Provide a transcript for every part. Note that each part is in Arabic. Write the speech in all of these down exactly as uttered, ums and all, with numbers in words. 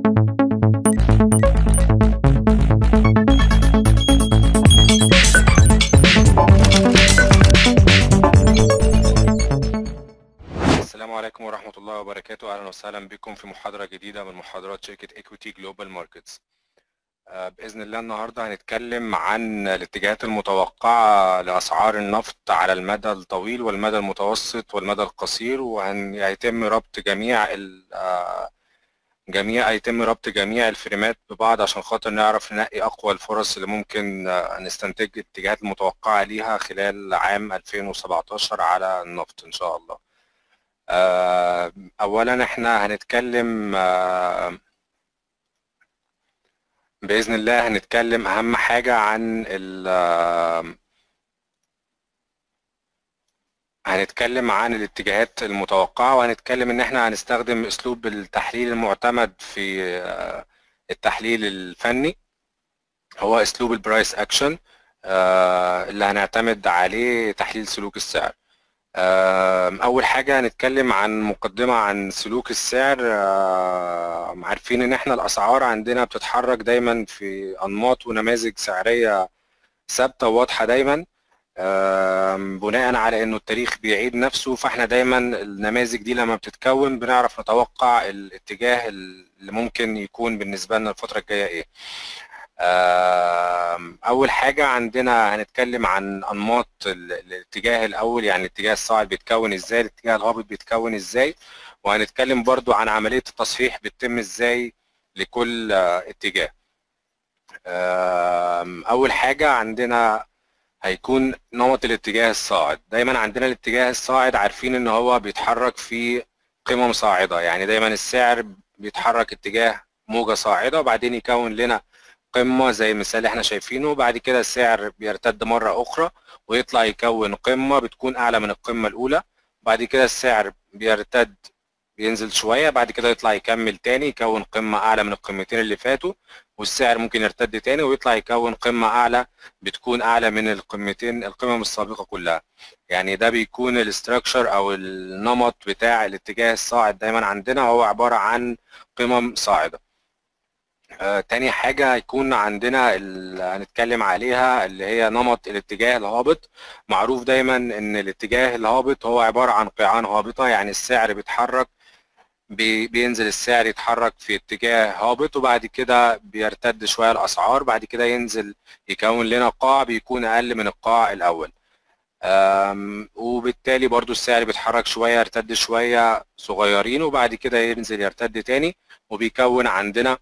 السلام عليكم ورحمة الله وبركاته. أهلا وسهلا بكم في محاضرة جديدة من محاضرات شركة Equity Global Markets. بإذن الله النهاردة هنتكلم عن الاتجاهات المتوقعة لأسعار النفط على المدى الطويل والمدى المتوسط والمدى القصير، وهيتم ربط جميع جميع هيتم ربط جميع الفريمات ببعض عشان خاطر نعرف ننقي أقوى الفرص اللي ممكن نستنتج الاتجاهات المتوقعة ليها خلال عام ألفين وسبعتاشر على النفط إن شاء الله. اولا احنا هنتكلم باذن الله هنتكلم اهم حاجه عن ال هنتكلم عن الاتجاهات المتوقعه، وهنتكلم ان احنا هنستخدم اسلوب التحليل المعتمد في التحليل الفني، هو اسلوب البرايس اكشن اللي هنعتمد عليه تحليل سلوك السعر. أول حاجة هنتكلم عن مقدمة عن سلوك السعر. عارفين إن إحنا الأسعار عندنا بتتحرك دايما في أنماط ونماذج سعرية ثابتة وواضحة دايما، بناء على إنه التاريخ بيعيد نفسه، فإحنا دايما النماذج دي لما بتتكون بنعرف نتوقع الاتجاه اللي ممكن يكون بالنسبة لنا الفترة الجاية إيه. أول حاجة عندنا هنتكلم عن أنماط الاتجاه الأول، يعني الاتجاه الصاعد بيتكون إزاي، الاتجاه الهابط بيتكون إزاي، وهنتكلم برضو عن عملية التصحيح بتتم إزاي لكل اتجاه. أول حاجة عندنا هيكون نمط الاتجاه الصاعد. دايما عندنا الاتجاه الصاعد عارفين إن هو بيتحرك في قمم صاعدة، يعني دايما السعر بيتحرك اتجاه موجة صاعدة وبعدين يكون لنا قمة زي المثال اللي احنا شايفينه، بعد كده السعر بيرتد مرة أخرى ويطلع يكون قمة بتكون أعلى من القمة الأولى، بعد كده السعر بيرتد بينزل شوية، بعد كده يطلع يكمل تاني يكون قمة أعلى من القمتين اللي فاتوا، والسعر ممكن يرتد تاني ويطلع يكون قمة أعلى بتكون أعلى من القمتين القمم السابقة كلها. يعني ده بيكون الاستراكشر أو النمط بتاع الاتجاه الصاعد دايما عندنا، هو عبارة عن قمم صاعدة. آه، تاني حاجة هيكون عندنا اللي هنتكلم عليها اللي هي نمط الاتجاه الهابط. معروف دايما ان الاتجاه الهابط هو عبارة عن قيعان هابطة، يعني السعر بيتحرك بي بينزل السعر يتحرك في اتجاه هابط وبعد كده بيرتد شوية الأسعار، بعد كده ينزل يكون لنا قاع بيكون أقل من القاع الأول، وبالتالي برضو السعر بيتحرك شوية يرتد شوية صغيرين وبعد كده ينزل يرتد تاني، وبيكون عندنا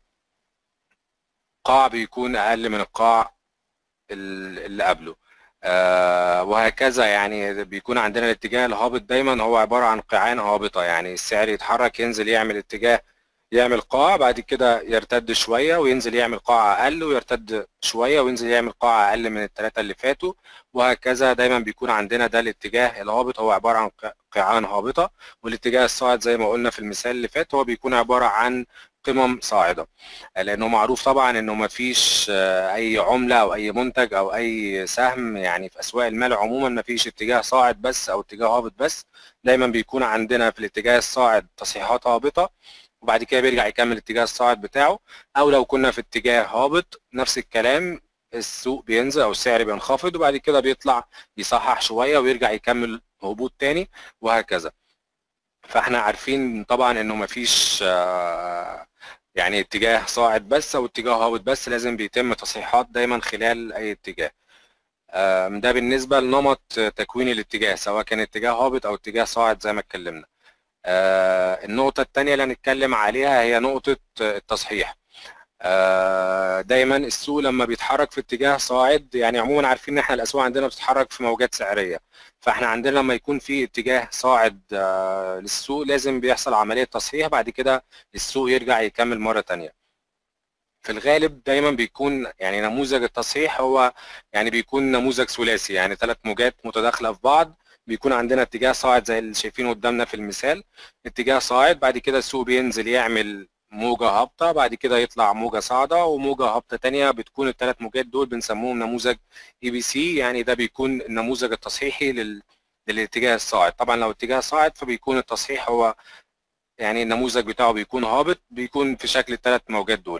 قاع بيكون اقل من القاع اللي قبله، آه وهكذا. يعني بيكون عندنا الاتجاه الهابط دايما هو عبارة عن قيعان هابطة، يعني السعر يتحرك ينزل يعمل اتجاه يعمل قاع بعد كده يرتد شوية وينزل يعمل قاع اقل ويرتد شوية وينزل يعمل قاع اقل من الثلاثة اللي فاتوا، وهكذا. دايما بيكون عندنا ده الاتجاه الهابط هو عبارة عن قيعان هابطة، والاتجاه الصاعد زي ما قلنا في المثال اللي فات هو بيكون عبارة عن قمم صاعدة، لانه معروف طبعا انه ما فيش اي عملة او اي منتج او اي سهم، يعني في اسواق المال عموما ما فيش اتجاه صاعد بس او اتجاه هابط بس، دايما بيكون عندنا في الاتجاه الصاعد تصحيحات هابطة وبعد كده بيرجع يكمل الاتجاه الصاعد بتاعه، او لو كنا في اتجاه هابط نفس الكلام، السوق بينزل او السعر بينخفض وبعد كده بيطلع يصحح شوية ويرجع يكمل هبوط تاني وهكذا. فاحنا عارفين طبعا انه مفيش يعني اتجاه صاعد بس او اتجاه هابط بس، لازم بيتم تصحيحات دايما خلال اي اتجاه. ده بالنسبة لنمط تكوين الاتجاه سواء كان اتجاه هابط او اتجاه صاعد زي ما اتكلمنا. النقطة الثانية اللي هنتكلم عليها هي نقطة التصحيح. دايما السوق لما بيتحرك في اتجاه صاعد، يعني عموما عارفين ان احنا الاسواق عندنا بتتحرك في موجات سعريه، فاحنا عندنا لما يكون في اتجاه صاعد للسوق لازم بيحصل عمليه تصحيح بعد كده السوق يرجع يكمل مره ثانيه. في الغالب دايما بيكون يعني نموذج التصحيح هو يعني بيكون نموذج ثلاثي، يعني ثلاث موجات متداخله في بعض، بيكون عندنا اتجاه صاعد زي اللي شايفينه قدامنا في المثال، اتجاه صاعد بعد كده السوق بينزل يعمل موجة هابطة بعد كده يطلع موجة صاعدة وموجة هابطة تانية، بتكون الثلاث موجات دول بنسموهم نموذج اي بي سي، يعني ده بيكون النموذج التصحيحي لل... للاتجاه الصاعد. طبعا لو اتجاه صاعد فبيكون التصحيح هو يعني النموذج بتاعه بيكون هابط، بيكون في شكل الثلاث موجات دول.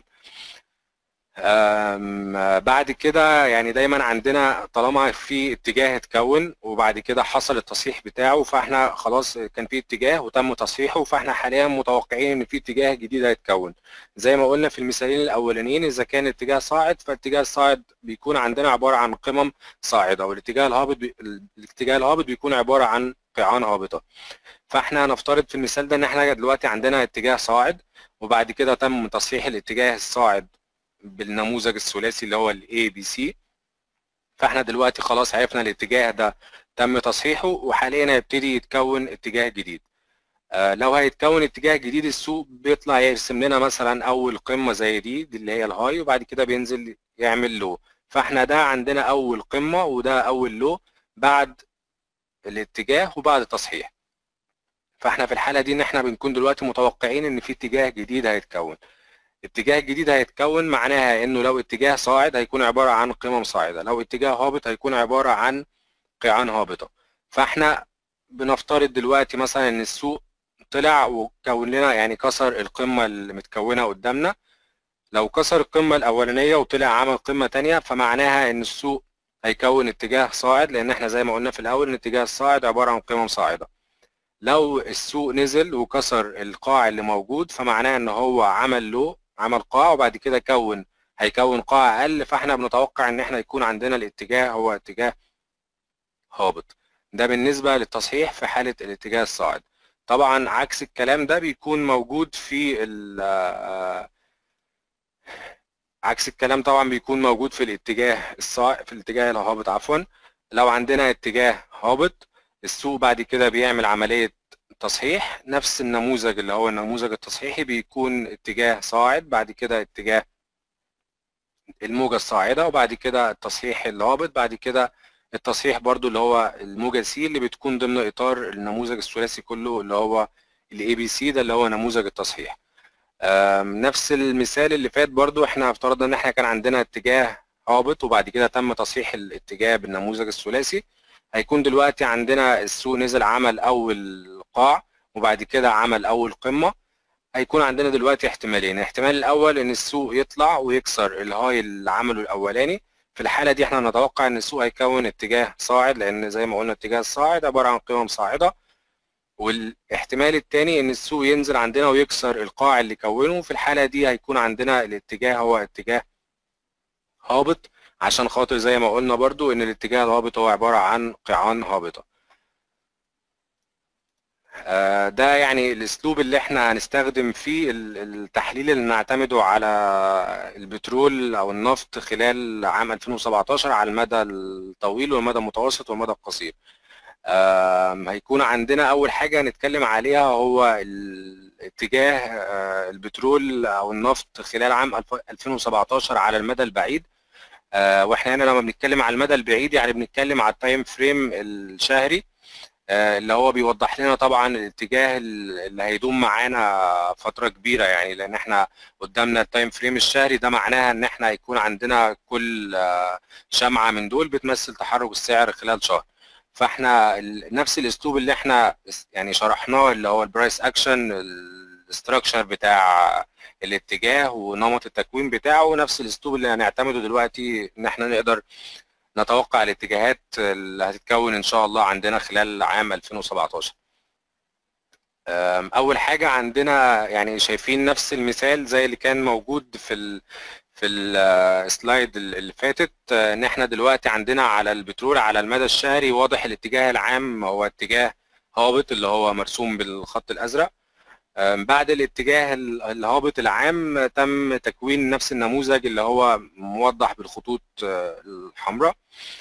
بعد كده يعني دايما عندنا طالما في اتجاه اتكون وبعد كده حصل التصحيح بتاعه، فاحنا خلاص كان في اتجاه وتم تصحيحه، فاحنا حاليا متوقعين ان في اتجاه جديد هيتكون. زي ما قلنا في المثالين الاولانيين، اذا كان اتجاه صاعد فالاتجاه الصاعد بيكون عندنا عباره عن قمم صاعده، والاتجاه الهابط بي... الاتجاه الهابط بيكون عباره عن قيعان هابطه. فاحنا هنفترض في المثال ده ان احنا دلوقتي عندنا اتجاه صاعد، وبعد كده تم تصحيح الاتجاه الصاعد بالنموذج الثلاثي اللي هو ال إيه بي سي. فاحنا دلوقتي خلاص عرفنا الاتجاه ده تم تصحيحه، وحاليا هيبتدي يتكون اتجاه جديد. آه لو هيتكون اتجاه جديد، السوق بيطلع يرسم لنا مثلا اول قمه زي دي, دي اللي هي الهاي، وبعد كده بينزل يعمل لو. فاحنا ده عندنا اول قمه وده اول لو بعد الاتجاه وبعد التصحيح. فاحنا في الحاله دي ان احنا بنكون دلوقتي متوقعين ان في اتجاه جديد هيتكون. اتجاه جديد هيتكون معناها انه لو اتجاه صاعد هيكون عباره عن قمم صاعده، لو اتجاه هابط هيكون عباره عن قيعان هابطه. فاحنا بنفترض دلوقتي مثلا ان السوق طلع وكون لنا يعني كسر القمه اللي متكونه قدامنا. لو كسر القمه الاولانيه وطلع عمل قمه ثانيه، فمعناها ان السوق هيكون اتجاه صاعد، لان احنا زي ما قلنا في الاول ان الاتجاه الصاعد عباره عن قمم صاعده. لو السوق نزل وكسر القاع اللي موجود، فمعناه ان هو عمل له عمل قاع وبعد كده كون هيكون قاع اقل، فاحنا بنتوقع ان احنا يكون عندنا الاتجاه هو اتجاه هابط. ده بالنسبه للتصحيح في حاله الاتجاه الصاعد. طبعا عكس الكلام ده بيكون موجود في ال عكس الكلام طبعا بيكون موجود في الاتجاه الصاعد في الاتجاه الهابط عفوا. لو عندنا اتجاه هابط، السوق بعد كده بيعمل عمليه تصحيح. نفس النموذج اللي هو النموذج التصحيحي بيكون اتجاه صاعد، بعد كده اتجاه الموجة الصاعدة، وبعد كده التصحيح الهابط، بعد كده التصحيح برضو اللي هو الموجة سي اللي بتكون ضمن إطار النموذج الثلاثي كله اللي هو ال إيه بي سي، ده اللي هو نموذج التصحيح. نفس المثال اللي فات برضو احنا افترضنا ان احنا كان عندنا اتجاه هابط وبعد كده تم تصحيح الاتجاه بالنموذج الثلاثي. هيكون دلوقتي عندنا السوق نزل عمل اول قاع وبعد كده عمل اول قمة. هيكون عندنا دلوقتي احتمالين. الاحتمال الاول ان السوق يطلع ويكسر الهاي اللي عمله الاولاني. في الحالة دي احنا نتوقع ان السوق هيكون اتجاه صاعد، لان زي ما قلنا الاتجاه الصاعد عبارة عن قمم صاعدة. والاحتمال الثاني ان السوق ينزل عندنا ويكسر القاع اللي كونه. في الحالة دي هيكون عندنا الاتجاه هو اتجاه هابط، عشان خاطر زي ما قلنا برضو ان الاتجاه الهابط هو عبارة عن قيعان هابطة. ده يعني الاسلوب اللي احنا هنستخدم فيه التحليل اللي نعتمده على البترول او النفط خلال عام ألفين وسبعتاشر على المدى الطويل والمدى المتوسط والمدى القصير. هيكون عندنا اول حاجه نتكلم عليها هو اتجاه البترول او النفط خلال عام ألفين وسبعتاشر على المدى البعيد. واحنا هنا لما بنتكلم على المدى البعيد يعني بنتكلم على التايم فريم الشهري، اللي هو بيوضح لنا طبعا الاتجاه اللي هيدوم معانا فتره كبيره، يعني لان احنا قدامنا التايم فريم الشهري. ده معناها ان احنا هيكون عندنا كل شمعه من دول بتمثل تحرك السعر خلال شهر. فاحنا نفس الاسلوب اللي احنا يعني شرحناه اللي هو البرايس اكشن، الاستراكشر بتاع الاتجاه ونمط التكوين بتاعه، نفس الاسلوب اللي هنعتمده دلوقتي ان احنا نقدر نتوقع الاتجاهات اللي هتتكون ان شاء الله عندنا خلال عام ألفين وسبعتاشر. اول حاجه عندنا يعني شايفين نفس المثال زي اللي كان موجود في ال في السلايد اللي فاتت، ان احنا دلوقتي عندنا على البترول على المدى الشهري واضح الاتجاه العام هو اتجاه هابط اللي هو مرسوم بالخط الازرق. بعد الاتجاه الهابط العام تم تكوين نفس النموذج اللي هو موضح بالخطوط الحمراء.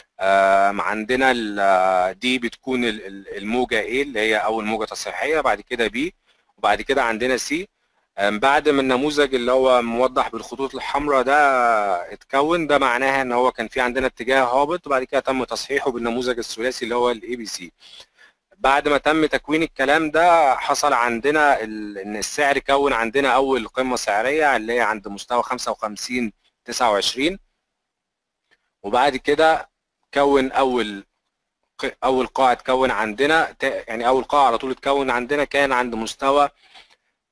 عندنا دي بتكون الموجة A اللي هي أول موجة تصحيحية، بعد كده B، وبعد كده عندنا C. بعد ما النموذج اللي هو موضح بالخطوط الحمراء ده اتكون، ده معناها ان هو كان في عندنا اتجاه هابط وبعد كده تم تصحيحه بالنموذج الثلاثي اللي هو ال إيه بي سي. بعد ما تم تكوين الكلام ده حصل عندنا ان السعر كون عندنا اول قمة سعرية اللي هي عند مستوى خمسة وخمسين تسعة وعشرين، وبعد كده كون اول اول قاع اتكون عندنا، يعني اول قاع على طول اتكون عندنا كان عند مستوى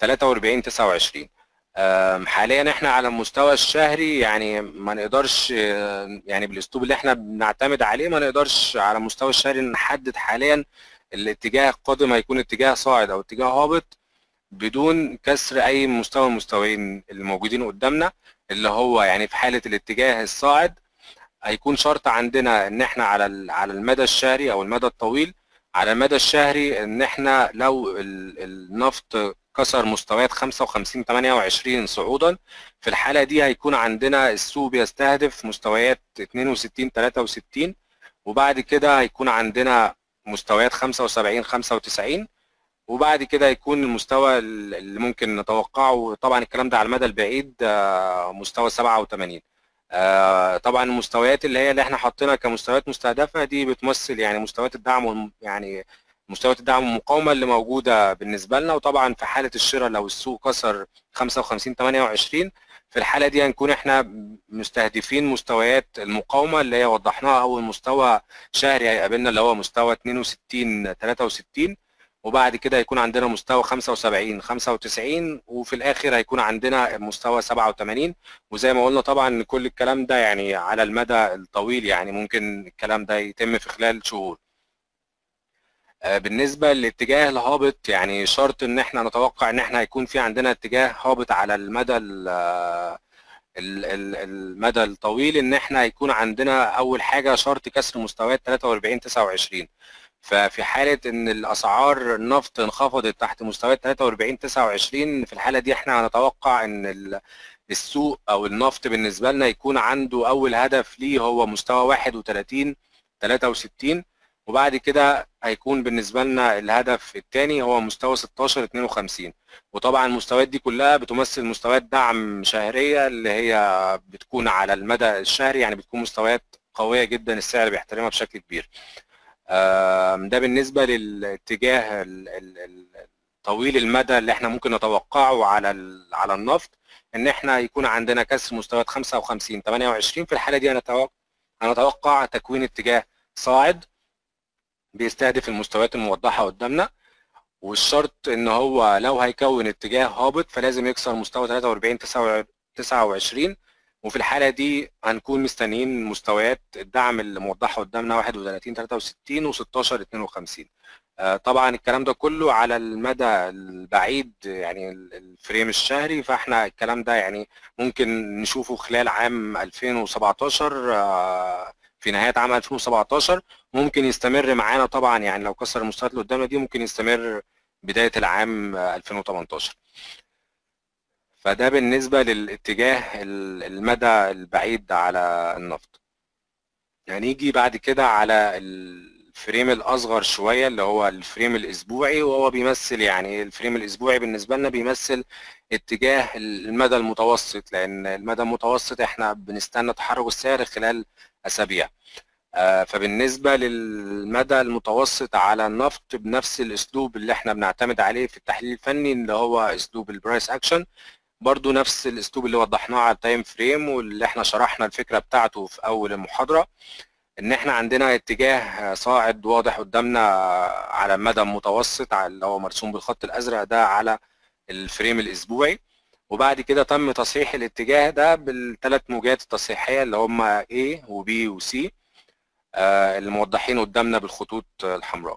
تلاتة وأربعين تسعة وعشرين. حاليا احنا على المستوى الشهري يعني ما نقدرش، يعني بالاسلوب اللي احنا بنعتمد عليه ما نقدرش على المستوى الشهري نحدد حاليا الاتجاه القادم هيكون اتجاه صاعد او اتجاه هابط بدون كسر اي مستوى من المستويين الموجودين قدامنا، اللي هو يعني في حالة الاتجاه الصاعد هيكون شرط عندنا ان احنا على على المدى الشهري او المدى الطويل. على المدى الشهري ان احنا لو النفط كسر مستويات خمسة وخمسين تمانية وعشرين صعودا، في الحالة دي هيكون عندنا السوق بيستهدف مستويات اتنين وستين تلاتة وستين، وبعد كده هيكون عندنا مستويات خمسة وسبعين خمسة وتسعين، وبعد كده هيكون المستوى اللي ممكن نتوقعه، طبعا الكلام ده على المدى البعيد، مستوى سبعة وتمانين. طبعا المستويات اللي هي اللي احنا حاطينها كمستويات مستهدفه دي بتمثل يعني مستويات الدعم، يعني مستويات الدعم والمقاومه اللي موجوده بالنسبه لنا. وطبعا في حاله الشراء لو السوق كسر خمسة وخمسين تمانية وعشرين، في الحاله دي هنكون احنا مستهدفين مستويات المقاومه اللي هي وضحناها. اول مستوى شهري هيقابلنا اللي هو مستوى اتنين وستين تلاتة وستين، وبعد كده هيكون عندنا مستوى خمسة وسبعين خمسة وتسعين، وفي الاخر هيكون عندنا مستوى سبعة وتمانين. وزي ما قلنا طبعا كل الكلام ده يعني على المدى الطويل، يعني ممكن الكلام ده يتم في خلال شهور. بالنسبه للاتجاه الهابط، يعني شرط ان احنا نتوقع ان احنا هيكون في عندنا اتجاه هابط على المدى المدى الطويل، ان احنا هيكون عندنا اول حاجه شرط كسر مستويات تلاتة وأربعين تسعة وعشرين. ففي حاله ان الاسعار النفط انخفضت تحت مستويات تلاتة وأربعين تسعة وعشرين، في الحاله دي احنا هنتوقع ان السوق او النفط بالنسبه لنا يكون عنده اول هدف ليه هو مستوى واحد وتلاتين تلاتة وستين، وبعد كده هيكون بالنسبه لنا الهدف الثاني هو مستوى ستاشر اتنين وخمسين. وطبعا المستويات دي كلها بتمثل مستويات دعم شهريه اللي هي بتكون على المدى الشهري، يعني بتكون مستويات قويه جدا السعر بيحترمها بشكل كبير. ده بالنسبه للاتجاه طويل المدى اللي احنا ممكن نتوقعه على على النفط، ان احنا يكون عندنا كسر مستويات خمسة وخمسين تمانية وعشرين. في الحاله دي هنتوقع تكوين اتجاه صاعد بيستهدف المستويات الموضحه قدامنا، والشرط ان هو لو هيكون اتجاه هابط فلازم يكسر مستوى تلاتة وأربعين تسعة وعشرين، وفي الحاله دي هنكون مستنيين مستويات الدعم اللي موضحه قدامنا واحد وتلاتين تلاتة وستين وستاشر اتنين وخمسين. طبعا الكلام ده كله على المدى البعيد، يعني الفريم الشهري، فاحنا الكلام ده يعني ممكن نشوفه خلال عام ألفين وسبعتاشر، في نهاية عام ألفين وسبعتاشر ممكن يستمر معانا طبعا، يعني لو كسر المستويات اللي قدامنا دي ممكن يستمر بداية العام ألفين وتمنتاشر. فده بالنسبة للاتجاه المدى البعيد على النفط. هنيجي يعني بعد كده على الفريم الأصغر شوية اللي هو الفريم الأسبوعي، وهو بيمثل يعني الفريم الأسبوعي بالنسبة لنا بيمثل اتجاه المدى المتوسط، لأن المدى المتوسط احنا بنستنى تحرك السعر خلال أسابيع. فبالنسبة للمدى المتوسط على النفط بنفس الأسلوب اللي احنا بنعتمد عليه في التحليل الفني اللي هو أسلوب البرايس أكشن، برضو نفس الأسلوب اللي وضحناه على التايم فريم واللي احنا شرحنا الفكرة بتاعته في أول المحاضرة، ان احنا عندنا اتجاه صاعد واضح قدامنا على مدى متوسط اللي هو مرسوم بالخط الازرق ده على الفريم الاسبوعي، وبعد كده تم تصحيح الاتجاه ده بالثلاث موجات التصحيحيه اللي هم A و B و C اللي موضحين قدامنا بالخطوط الحمراء.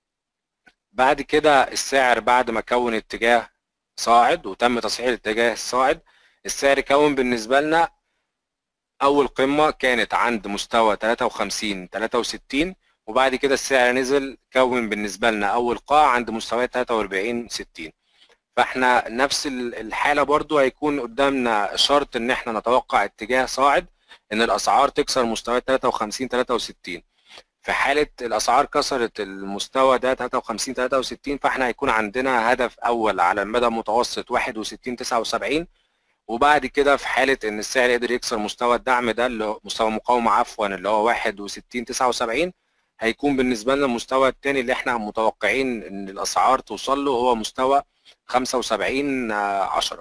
بعد كده السعر بعد ما كون اتجاه صاعد وتم تصحيح الاتجاه الصاعد، السعر كون بالنسبه لنا اول قمه كانت عند مستوى تلاتة وخمسين تلاتة وستين، وبعد كده السعر نزل كون بالنسبه لنا اول قاع عند مستويات تلاتة وأربعين ستين. فاحنا نفس الحاله برضو هيكون قدامنا شرط ان احنا نتوقع اتجاه صاعد ان الاسعار تكسر مستويات تلاتة وخمسين تلاتة وستين. في حاله الاسعار كسرت المستوى ده تلاتة وخمسين تلاتة وستين، فاحنا هيكون عندنا هدف اول على المدى المتوسط واحد وستين تسعة وسبعين، وبعد كده في حالة ان السعر قدر يكسر مستوى الدعم ده اللي هو مستوى المقاومة عفوا اللي هو واحد وستين تسعة وسبعين، هيكون بالنسبة لنا المستوى الثاني اللي احنا متوقعين ان الاسعار توصل له هو مستوى خمسة وسبعين عشرة.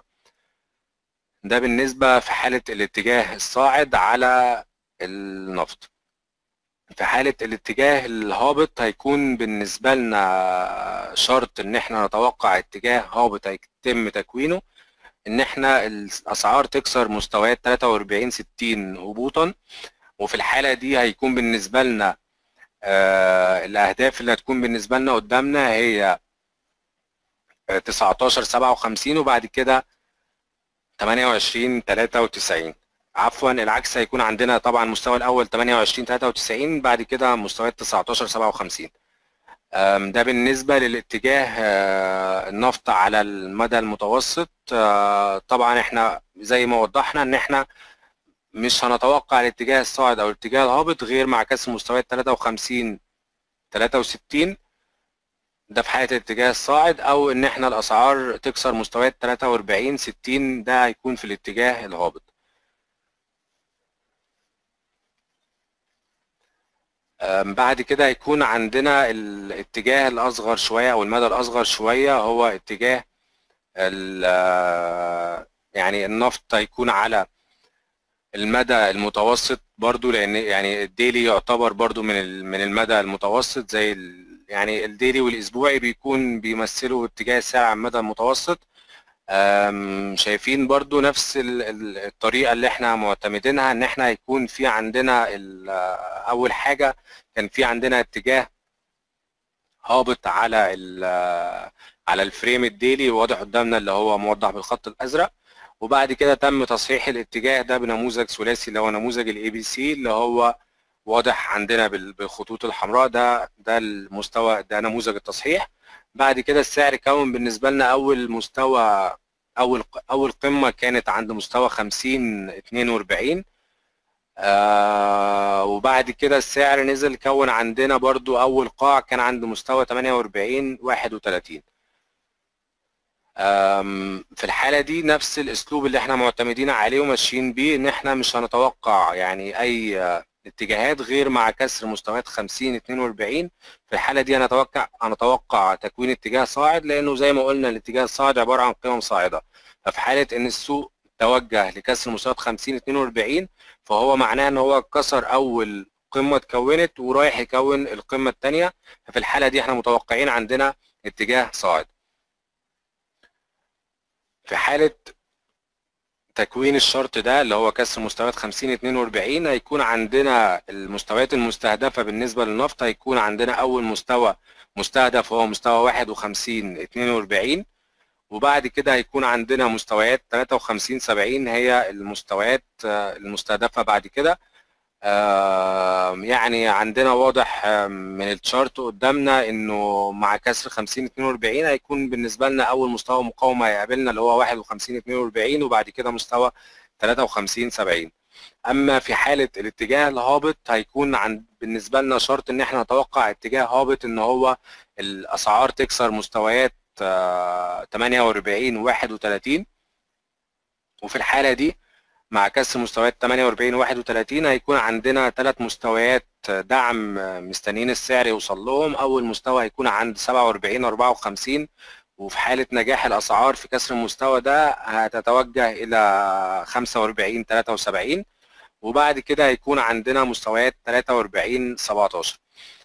ده بالنسبة في حالة الاتجاه الصاعد على النفط. في حالة الاتجاه الهابط هيكون بالنسبة لنا شرط ان احنا نتوقع اتجاه هابط هيتم تكوينه ان احنا الاسعار تكسر مستويات تلاتة واربعين ستين هبوطا. وفي الحالة دي هيكون بالنسبة لنا آه الاهداف اللي هتكون بالنسبة لنا قدامنا هي تسعتاشر سبعة وخمسين وبعد كده تمانية وعشرين تلاتة وتسعين. عفوا العكس، هيكون عندنا طبعا المستوى الاول تمانية وعشرين تلاتة وتسعين بعد كده مستويات تسعتاشر سبعة وخمسين. ده بالنسبة للاتجاه النفط على المدى المتوسط. طبعا احنا زي ما وضحنا ان احنا مش هنتوقع الاتجاه الصاعد او الاتجاه الهابط غير مع كسر مستويات تلاتة وخمسين تلاتة وستين، ده في حالة الاتجاه الصاعد، او ان احنا الاسعار تكسر مستويات تلاتة واربعين ستين، ده هيكون في الاتجاه الهابط. بعد كده هيكون عندنا الاتجاه الاصغر شوية او المدى الاصغر شوية، هو اتجاه يعني النفط هيكون على المدى المتوسط برضو، لان يعني الديلي يعتبر برضو من من المدى المتوسط، زي يعني الديلي والاسبوعي بيكون بيمثلوا اتجاه السعر على المدى المتوسط. شايفين برضو نفس الطريقة اللي احنا معتمدينها، ان احنا هيكون في عندنا اول حاجة كان في عندنا اتجاه هابط على على الفريم الديلي واضح قدامنا اللي هو موضح بالخط الازرق، وبعد كده تم تصحيح الاتجاه ده بنموذج ثلاثي اللي هو نموذج الاي بي سي اللي هو واضح عندنا بالخطوط الحمراء. ده ده المستوى، ده نموذج التصحيح. بعد كده السعر كون بالنسبه لنا اول مستوى، اول اول قمه كانت عند مستوى خمسين اتنين واربعين، آه وبعد كده السعر نزل كون عندنا برضو اول قاع كان عند مستوى تمانية واربعين واحد وتلاتين. في الحالة دي نفس الاسلوب اللي احنا معتمدين عليه وماشيين بيه، ان احنا مش هنتوقع يعني اي اتجاهات غير مع كسر مستويات خمسين اتنين واربعين. في الحالة دي هنتوقع هنتوقع تكوين اتجاه صاعد، لانه زي ما قلنا الاتجاه الصاعد عبارة عن قمم صاعدة. ففي حالة ان السوق توجه لكسر مستويات خمسين اتنين واربعين فهو معناه ان هو كسر اول قمة اتكونت ورايح يكون القمة الثانية. ففي الحالة دي احنا متوقعين عندنا اتجاه صاعد. في حالة تكوين الشرط ده اللي هو كسر مستويات خمسين اتنين واربعين هيكون عندنا المستويات المستهدفة بالنسبة للنفط، هيكون عندنا أول مستوى مستهدف هو مستوى واحد وخمسين اتنين واربعين، وبعد كده هيكون عندنا مستويات تلاتة وخمسين سبعين هي المستويات المستهدفة بعد كده. يعني عندنا واضح من الشارت قدامنا انه مع كسر خمسين اتنين واربعين هيكون بالنسبه لنا اول مستوى مقاومه هيقابلنا اللي هو واحد وخمسين اتنين واربعين وبعد كده مستوى تلاتة وخمسين سبعين. اما في حاله الاتجاه الهابط هيكون عند بالنسبه لنا شرط ان احنا نتوقع اتجاه هابط ان هو الاسعار تكسر مستويات تمانية واربعين واحد وتلاتين، وفي الحاله دي مع كسر مستويات تمانية واربعين واحد وتلاتين هيكون عندنا ثلاث مستويات دعم مستنيين السعر يوصل لهم. اول مستوى هيكون عند سبعة واربعين اربعة وخمسين، وفي حالة نجاح الاسعار في كسر المستوى ده هتتوجه الى خمسة واربعين تلاتة وسبعين، وبعد كده هيكون عندنا مستويات تلاتة واربعين سبعتاشر.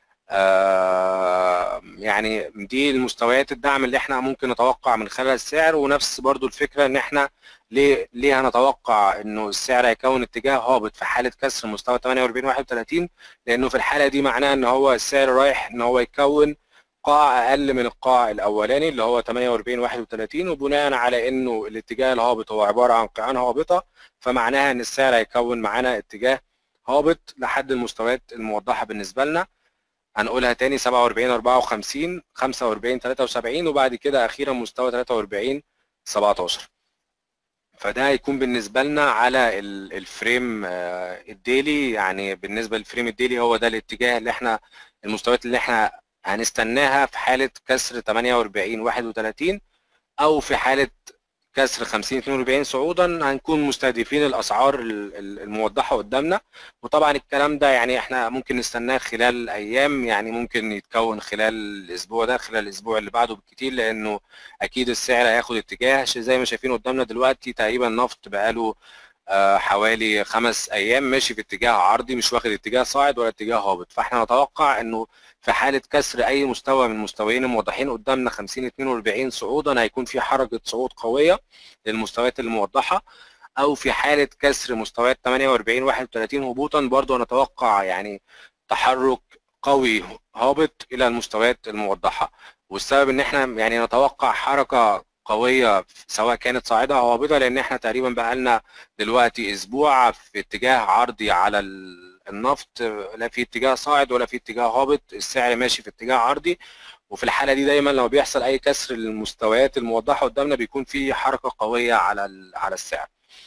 آه يعني دي المستويات الدعم اللي احنا ممكن نتوقع من خلال السعر. ونفس برضو الفكرة ان احنا ليه ليه هنتوقع انه السعر هيكون اتجاه هابط في حالة كسر مستوى تمانية واربعين واحد وتلاتين، لانه في الحالة دي معناه ان هو السعر رايح ان هو يكون قاع اقل من القاع الاولاني اللي هو تمانية واربعين واحد وتلاتين، وبناء على انه الاتجاه الهابط هو عبارة عن قاعان هابطة فمعناها ان السعر هيكون معانا اتجاه هابط لحد المستويات الموضحة بالنسبة لنا. هنقولها تاني سبعة واربعين اربعة وخمسين خمسة واربعين تلاتة وسبعين وبعد كده اخيرا مستوى تلاتة واربعين سبعتاشر. فده هيكون بالنسبه لنا على الفريم الديلي. يعني بالنسبه للفريم الديلي هو ده الاتجاه اللي احنا المستويات اللي احنا هنستناها في حاله كسر تمانية واربعين واحد وتلاتين، او في حاله كسر خمسين اتنين واربعين صعودا هنكون مستهدفين الاسعار الموضحه قدامنا. وطبعا الكلام ده يعني احنا ممكن نستناه خلال ايام، يعني ممكن يتكون خلال الاسبوع ده خلال الاسبوع اللي بعده بالكتير، لانه اكيد السعر هياخد اتجاه زي ما شايفين قدامنا دلوقتي. تقريبا نفط بقاله حوالي خمس ايام ماشي في اتجاه عرضي، مش واخد اتجاه صاعد ولا اتجاه هابط. فاحنا نتوقع انه في حاله كسر اي مستوى من المستويين الموضحين قدامنا خمسين اتنين واربعين صعودا هيكون في حركه صعود قويه للمستويات الموضحه، او في حاله كسر مستويات تمانية واربعين واحد وتلاتين هبوطا برضو نتوقع يعني تحرك قوي هابط الى المستويات الموضحه. والسبب ان احنا يعني نتوقع حركه قويه سواء كانت صاعده او هابطه لان احنا تقريبا بقى لنا دلوقتي اسبوع في اتجاه عرضي على النفط، لا في اتجاه صاعد ولا في اتجاه هابط، السعر ماشي في اتجاه عرضي. وفي الحاله دي دايما لما بيحصل اي كسر للمستويات الموضحه قدامنا بيكون في حركه قويه على على السعر.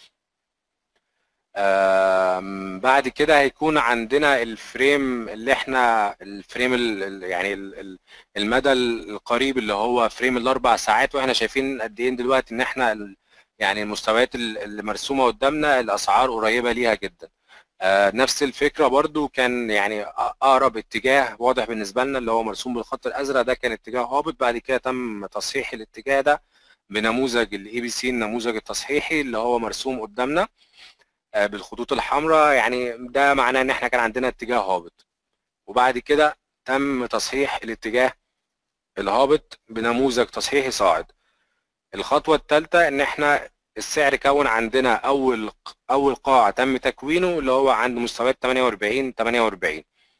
بعد كده هيكون عندنا الفريم اللي احنا الفريم ال يعني ال المدى القريب اللي هو فريم الاربع ساعات، واحنا شايفين قد ايه دلوقتي ان احنا يعني المستويات اللي مرسومه قدامنا الاسعار قريبه ليها جدا. نفس الفكره برضو كان يعني اقرب اتجاه واضح بالنسبه لنا اللي هو مرسوم بالخط الازرق ده كان اتجاه هابط، بعد كده تم تصحيح الاتجاه ده بنموذج الاي بي سي، النموذج التصحيحي اللي هو مرسوم قدامنا بالخطوط الحمراء، يعني ده معناه ان احنا كان عندنا اتجاه هابط، وبعد كده تم تصحيح الاتجاه الهابط بنموذج تصحيحي صاعد. الخطوه الثالثه ان احنا السعر كون عندنا اول اول قاع تم تكوينه اللي هو عند مستويات تمانية واربعين تمانية واربعين.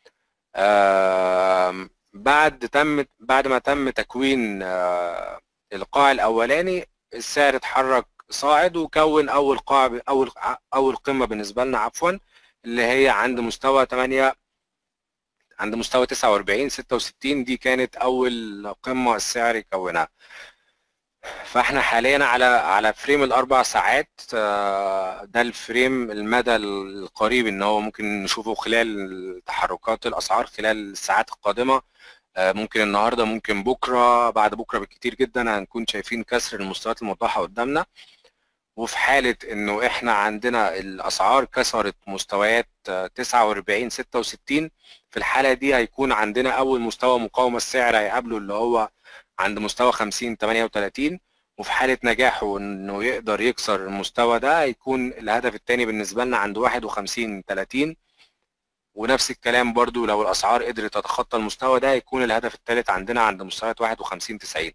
آه بعد تم بعد ما تم تكوين آه القاع الاولاني السعر اتحرك صاعد وكون اول قاع اول اول قمه بالنسبه لنا عفوا اللي هي عند مستوى تمانية عند مستوى تسعة واربعين ستة وستين، دي كانت اول قمه السعر كونها. فاحنا حاليا على على فريم الاربع ساعات، ده الفريم المدى القريب ان هو ممكن نشوفه خلال تحركات الاسعار خلال الساعات القادمه. ممكن النهارده ممكن بكره بعد بكره بالكتير جدا هنكون شايفين كسر المستويات الموضحه قدامنا. وفي حاله انه احنا عندنا الاسعار كسرت مستويات تسعة واربعين ستة وستين، في الحاله دي هيكون عندنا اول مستوى مقاومه السعر هيقابله اللي هو عند مستوى خمسين تمانية وتلاتين، وفي حاله نجاحه انه يقدر يكسر المستوى ده هيكون الهدف الثاني بالنسبه لنا عند واحد وخمسين تلاتين، ونفس الكلام برضو لو الاسعار قدرت تتخطى المستوى ده هيكون الهدف الثالث عندنا عند مستويات واحد وخمسين تسعين.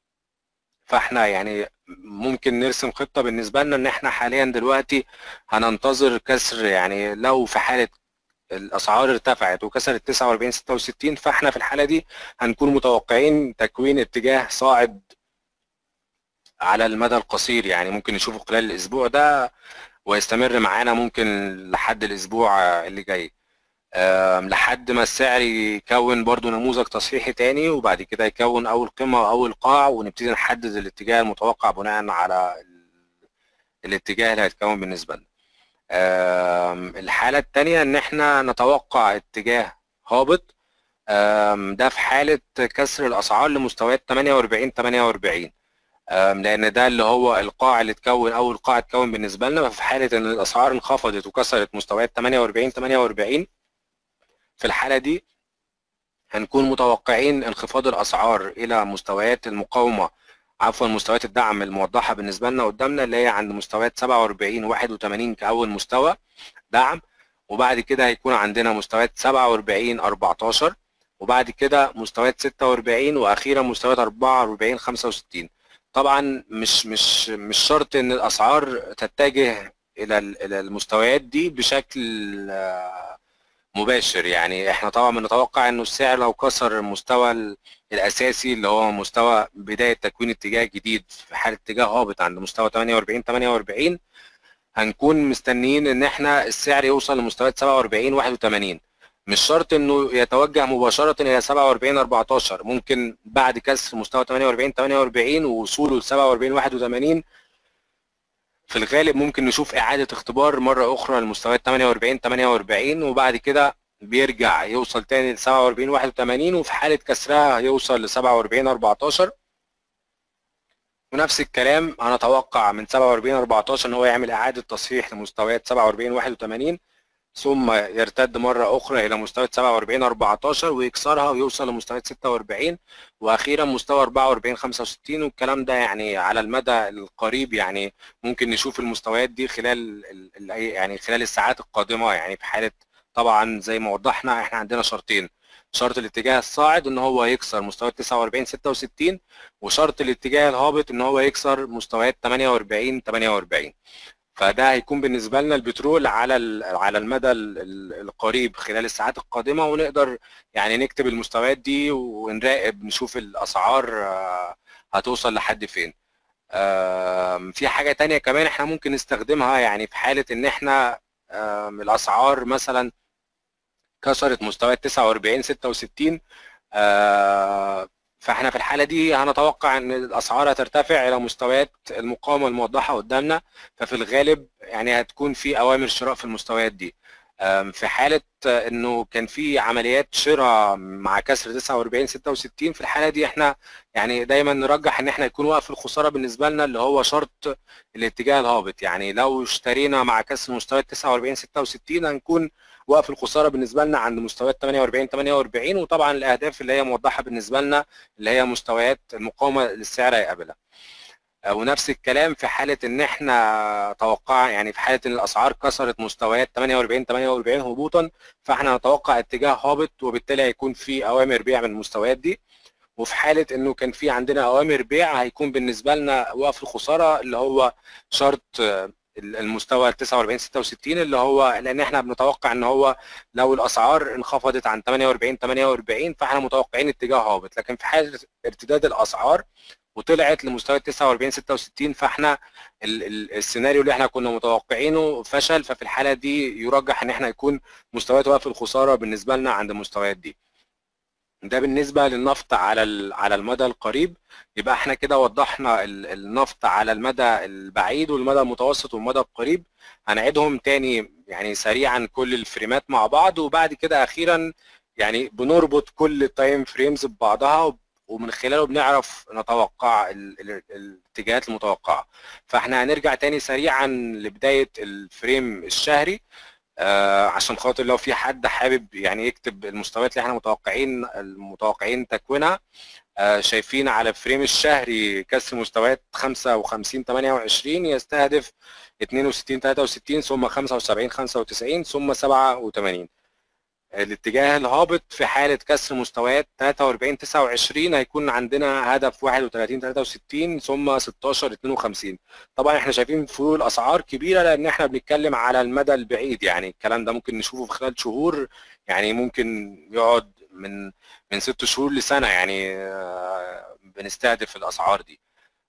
فاحنا يعني ممكن نرسم خطه بالنسبه لنا ان احنا حاليا دلوقتي هننتظر كسر، يعني لو في حاله الاسعار ارتفعت وكسرت تسعة واربعين ستة وستين فاحنا في الحاله دي هنكون متوقعين تكوين اتجاه صاعد على المدى القصير، يعني ممكن نشوفه خلال الاسبوع ده ويستمر معانا ممكن لحد الاسبوع اللي جاي، لحد ما السعر يكون برضو نموذج تصحيحي تاني وبعد كده يكون اول قمه واول قاع ونبتدي نحدد الاتجاه المتوقع بناء على الاتجاه اللي هيتكون بالنسبه لنا. الحاله الثانيه ان احنا نتوقع اتجاه هابط، ده في حاله كسر الاسعار لمستويات تمانية واربعين تمانية واربعين، لان ده اللي هو القاع اللي اتكون اول قاع اتكون بالنسبه لنا. ففي حاله ان الاسعار انخفضت وكسرت مستويات تمانية واربعين تمانية واربعين في الحاله دي هنكون متوقعين انخفاض الاسعار الى مستويات المقاومه عفوا مستويات الدعم الموضحه بالنسبه لنا قدامنا اللي هي عند مستويات سبعة واربعين واحد وتمانين كاول مستوى دعم، وبعد كده هيكون عندنا مستويات سبعة واربعين اربعتاشر، وبعد كده مستويات ستة واربعين، واخيرا مستويات اربعة واربعين خمسة وستين. طبعا مش مش مش شرط ان الاسعار تتجه الى الى المستويات دي بشكل مباشر، يعني احنا طبعا بنتوقع انه السعر لو كسر المستوى الاساسي اللي هو مستوى بدايه تكوين اتجاه جديد في حاله اتجاه هابط عند مستوى تمانية واربعين تمانية واربعين هنكون مستنيين ان احنا السعر يوصل لمستويات سبعة واربعين واحد وتمانين. مش شرط انه يتوجه مباشره الى سبعة واربعين اربعتاشر، ممكن بعد كسر مستوى تمانية واربعين تمانية واربعين ووصوله ل سبعة واربعين واحد وتمانين في الغالب ممكن نشوف اعاده اختبار مره اخرى لمستويات تمانية واربعين تمانية واربعين، وبعد كده بيرجع يوصل تاني ل سبعة واربعين واحد وتمانين، وفي حاله كسرها هيوصل ل سبعة واربعين اربعتاشر. ونفس الكلام هنتوقع من سبعة واربعين اربعتاشر ان هو يعمل اعاده تصحيح لمستويات سبعة واربعين واحد وتمانين ثم يرتد مرة أخرى إلى مستوى سبعة وأربعين أربعتاشر ويكسرها ويوصل لمستوى ستة وأربعين، وأخيرا مستوى أربعة وأربعين خمسة وستين. والكلام ده يعني على المدى القريب، يعني ممكن نشوف المستويات دي خلال يعني خلال الساعات القادمة. يعني في حالة طبعا زي ما وضحنا احنا عندنا شرطين: شرط الاتجاه الصاعد ان هو يكسر مستويات تسعة وأربعين ستة وستين، وشرط الاتجاه الهابط ان هو يكسر مستويات تمانية وأربعين تمانية وأربعين. فده هيكون بالنسبه لنا البترول على على المدى القريب خلال الساعات القادمه، ونقدر يعني نكتب المستويات دي ونراقب نشوف الاسعار هتوصل لحد فين. في حاجه تانية كمان احنا ممكن نستخدمها، يعني في حاله ان احنا الاسعار مثلا كسرت مستويات تسعة وأربعين ستة وستين، فاحنا في الحاله دي هنتوقع ان الاسعار هترتفع الى مستويات المقاومه الموضحه قدامنا، ففي الغالب يعني هتكون في اوامر شراء في المستويات دي. في حاله انه كان في عمليات شراء مع كسر تسعة وأربعين ستة وستين، في الحاله دي احنا يعني دايما نرجح ان احنا يكون وقف الخساره بالنسبه لنا اللي هو شرط الاتجاه الهابط. يعني لو اشترينا مع كسر مستويات تسعة وأربعين ستة وستين هنكون وقف الخساره بالنسبه لنا عند مستويات تمانية وأربعين تمانية وأربعين، وطبعا الاهداف اللي هي موضحه بالنسبه لنا اللي هي مستويات المقاومه للسعر هيقابلها. ونفس الكلام في حاله ان احنا توقع يعني في حاله ان الاسعار كسرت مستويات تمانية وأربعين تمانية وأربعين هبوطا، فاحنا نتوقع اتجاه هابط وبالتالي هيكون في اوامر بيع من المستويات دي. وفي حاله انه كان في عندنا اوامر بيع هيكون بالنسبه لنا وقف الخساره اللي هو شرط المستوى تسعة وأربعين ستة وستين، اللي هو لان احنا بنتوقع ان هو لو الاسعار انخفضت عن تمانية وأربعين تمانية وأربعين فاحنا متوقعين اتجاه هابط، لكن في حاله ارتداد الاسعار وطلعت لمستوى تسعة وأربعين ستة وستين فاحنا السيناريو اللي احنا كنا متوقعينه فشل. ففي الحاله دي يرجح ان احنا يكون مستويات وقف الخساره بالنسبه لنا عند المستويات دي. ده بالنسبه للنفط على على المدى القريب. يبقى احنا كده وضحنا النفط على المدى البعيد والمدى المتوسط والمدى القريب. هنعيدهم تاني يعني سريعا كل الفريمات مع بعض، وبعد كده اخيرا يعني بنربط كل التايم فريمز ببعضها ومن خلاله بنعرف نتوقع الاتجاهات المتوقعه. فاحنا هنرجع تاني سريعا لبدايه الفريم الشهري آه عشان خاطر لو في حد حابب يعني يكتب المستويات اللي احنا متوقعين المتوقعين تكوينها. آه شايفين على الفريم الشهري كسر مستويات خمسة وخمسين تمانية وعشرين يستهدف اتنين وستين تلاتة وستين ثم خمسة وسبعين خمسة وتسعين ثم سبعة وتمانين. الاتجاه الهابط في حالة كسر مستويات تلاتة وأربعين تسعة وعشرين هيكون عندنا هدف واحد وتلاتين تلاتة وستين ثم ستاشر اتنين وخمسين. طبعا احنا شايفين فروق الاسعار كبيرة لان احنا بنتكلم على المدى البعيد، يعني الكلام ده ممكن نشوفه في خلال شهور، يعني ممكن يقعد من من ست شهور لسنة يعني بنستهدف الاسعار دي.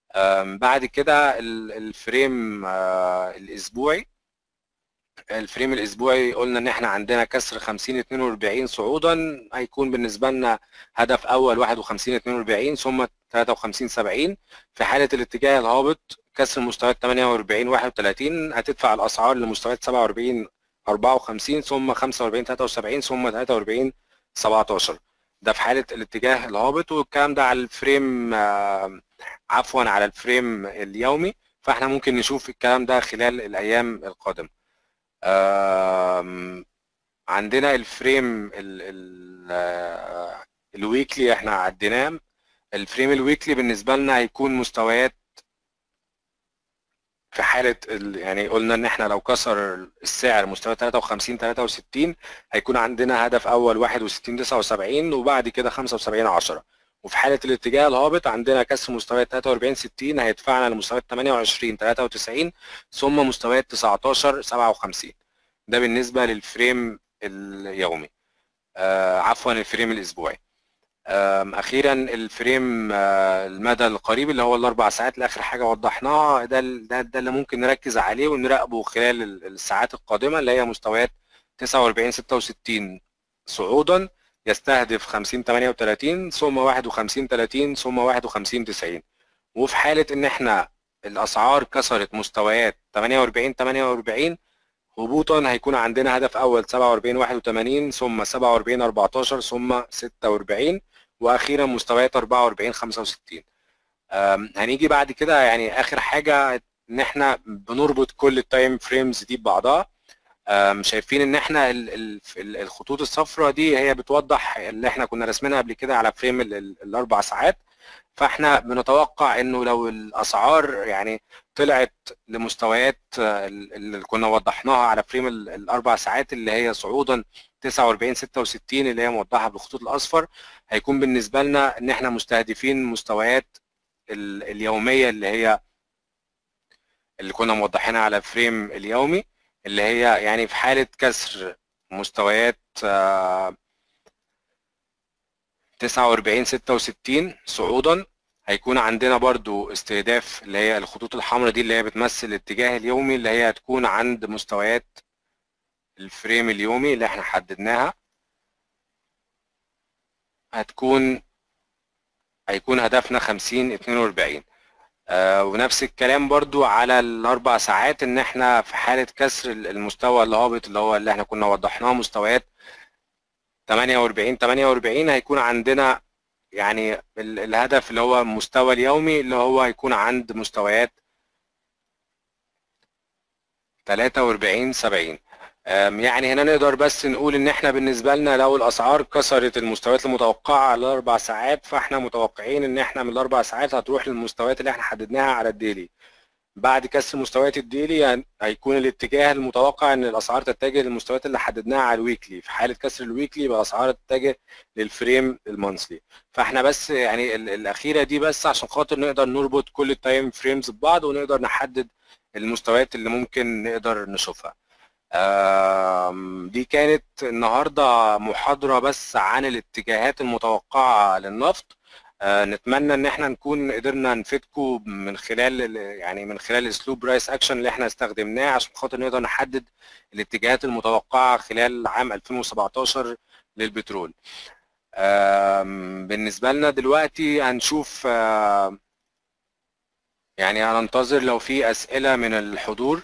بعد كده الفريم الاسبوعي. الفريم الاسبوعي قلنا ان احنا عندنا كسر خمسين اتنين وأربعين صعودا هيكون بالنسبه لنا هدف اول واحد وخمسين اتنين وأربعين ثم تلاتة وخمسين سبعين. في حاله الاتجاه الهابط كسر مستويات تمانية وأربعين واحد وتلاتين هتدفع الاسعار لمستويات سبعة وأربعين أربعة وخمسين ثم خمسة وأربعين تلاتة وسبعين ثم تلاتة وأربعين سبعتاشر. ده في حاله الاتجاه الهابط، والكلام ده على الفريم عفوا على الفريم اليومي. فاحنا ممكن نشوف الكلام ده خلال الايام القادمه. عندنا الفريم ال ال الويكلي احنا عديناه. الفريم الويكلي بالنسبه لنا هيكون مستويات في حاله يعني قلنا ان احنا لو كسر السعر مستوى تلاتة وخمسين تلاتة وستين هيكون عندنا هدف اول واحد وستين تسعة وسبعين وبعد كده خمسة وسبعين عشرة. وفي حاله الاتجاه الهابط عندنا كسر مستويات تلاتة وأربعين ستين هيدفعنا لمستويات تمانية وعشرين تلاتة وتسعين ثم مستويات تسعتاشر سبعة وخمسين. ده بالنسبه للفريم اليومي آه عفوا الفريم الاسبوعي. اخيرا الفريم المدى القريب اللي هو الاربع ساعات لاخر حاجه وضحناها. ده ده, ده اللي ممكن نركز عليه ونراقبه خلال الساعات القادمه اللي هي مستويات تسعة وأربعين ستة وستين صعودا يستهدف خمسين تمانية وتلاتين ثم واحد وخمسين تلاتين ثم واحد وخمسين تسعين. وفي حاله ان احنا الاسعار كسرت مستويات تمانية وأربعين تمانية وأربعين هبوطا هيكون عندنا هدف اول سبعة وأربعين واحد وتمانين ثم سبعة وأربعين أربعتاشر ثم ستة وأربعين واخيرا مستويات أربعة وأربعين خمسة وستين. هنيجي بعد كده يعني اخر حاجه ان احنا بنربط كل التايم فريمز دي ببعضها. شايفين ان احنا الخطوط الصفراء دي هي بتوضح اللي احنا كنا رسمينها قبل كده على فريم الاربع ساعات. فاحنا بنتوقع انه لو الاسعار يعني طلعت لمستويات اللي كنا وضحناها على فريم الاربع ساعات اللي هي صعودا تسعة واربعين ستة وستين اللي هي موضحه بالخطوط الاصفر، هيكون بالنسبه لنا ان احنا مستهدفين مستويات اليوميه اللي هي اللي كنا موضحينها على فريم اليومي، اللي هي يعني في حاله كسر مستويات تسعة واربعين ستة وستين صعودا هيكون عندنا برضو استهداف اللي هي الخطوط الحمراء دي اللي هي بتمثل الاتجاه اليومي، اللي هي هتكون عند مستويات الفريم اليومي اللي احنا حددناها، هتكون هيكون هدفنا خمسين اتنين واربعين. آه ونفس الكلام برضو على الاربع ساعات، ان احنا في حالة كسر المستوى الهابط اللي هو اللي احنا كنا وضحناه مستويات تمانية واربعين تمانية واربعين هيكون عندنا يعني الهدف اللي هو المستوى اليومي اللي هو هيكون عند مستويات تلاتة واربعين سبعين. يعني هنا نقدر بس نقول ان احنا بالنسبه لنا لو الاسعار كسرت المستويات المتوقعه على الاربع ساعات، فاحنا متوقعين ان احنا من الاربع ساعات هتروح للمستويات اللي احنا حددناها على الديلي. بعد كسر مستويات الديلي هيكون الاتجاه المتوقع ان الاسعار تتجه للمستويات اللي حددناها على الويكلي. في حاله كسر الويكلي يبقى الاسعار تتجه للفريم المونثلي. فاحنا بس يعني الاخيره دي بس عشان خاطر نقدر نربط كل التايم فريمز ببعض ونقدر نحدد المستويات اللي ممكن نقدر نشوفها. دي كانت النهارده محاضره بس عن الاتجاهات المتوقعه للنفط. نتمنى ان احنا نكون قدرنا نفيدكم من خلال يعني من خلال اسلوب برايس اكشن اللي احنا استخدمناه عشان خاطر نقدر نحدد الاتجاهات المتوقعه خلال عام الفين وسبعتاشر للبترول. بالنسبه لنا دلوقتي هنشوف يعني هننتظر لو في اسئله من الحضور.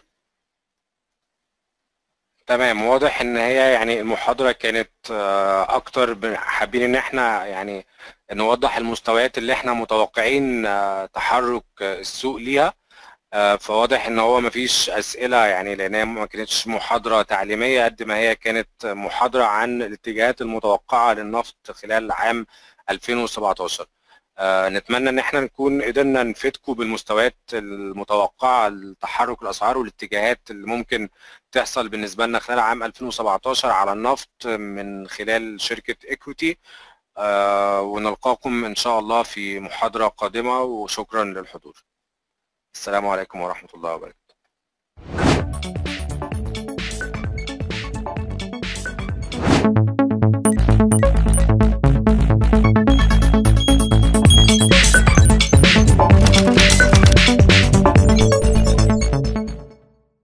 تمام، واضح ان هي يعني المحاضرة كانت اكتر حابين ان احنا يعني نوضح المستويات اللي احنا متوقعين تحرك السوق ليها. فواضح ان هو مفيش اسئلة يعني لان هي ما كانتش محاضرة تعليمية قد ما هي كانت محاضرة عن الاتجاهات المتوقعة للنفط خلال عام الفين وسبعتاشر. آه نتمنى ان احنا نكون قدرنا نفيدكم بالمستويات المتوقعه لتحرك الاسعار والاتجاهات اللي ممكن تحصل بالنسبه لنا خلال عام الفين وسبعتاشر على النفط من خلال شركه ايكويتي. آه ونلقاكم ان شاء الله في محاضره قادمه، وشكرا للحضور. السلام عليكم ورحمه الله وبركاته.